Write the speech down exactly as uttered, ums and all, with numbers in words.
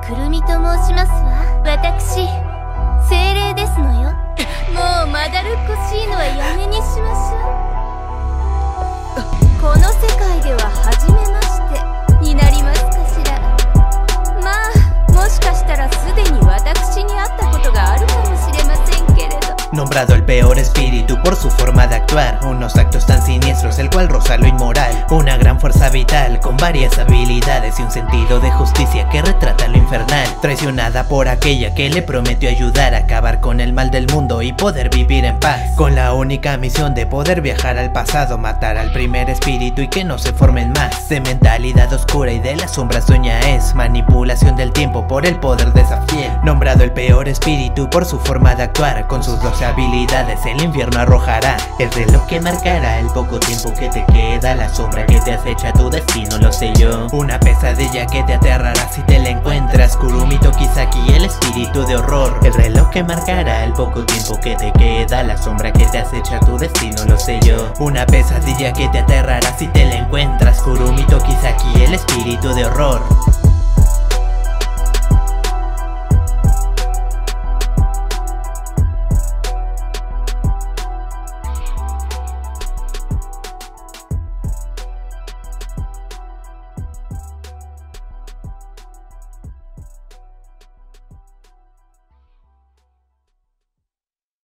くるみと申しますわ。私精霊ですのよ。もうまだるっこしいのはやめにしましょう。この世界では初めましてになりますかしら。まあもしかしたらすでに私に会ったことがあるかもしれませんけれど。 Nombrado el peor espíritu por su forma de actuar, unos actos tan siniestros el cual roza lo inmoral, una gran fuerza vital con varias habilidades y un sentido de justicia que retrata lo infernal, traicionada por aquella que le prometió ayudar a acabar con el mal del mundo y poder vivir en paz, con la única misión de poder viajar al pasado, matar al primer espíritu y que no se formen más. De mentalidad oscura y de las sombras dueña es, manipulación del tiempo por el poder de esa fiel. Nombrado el peor espíritu por su forma de actuar, con sus doce habilidades el infierno arrojará. El reloj que marcará el poco tiempo que te queda, la sombra que te acecha tu destino lo sé yo. Una pesadilla que te aterrará si te la encuentras, Kurumito Kisaki, el espíritu de horror. El reloj que marcará el poco tiempo que te queda, la sombra que te acecha tu destino lo sé yo. Una pesadilla que te aterrará si te la encuentras, Kurumito Kisaki, el espíritu de horror.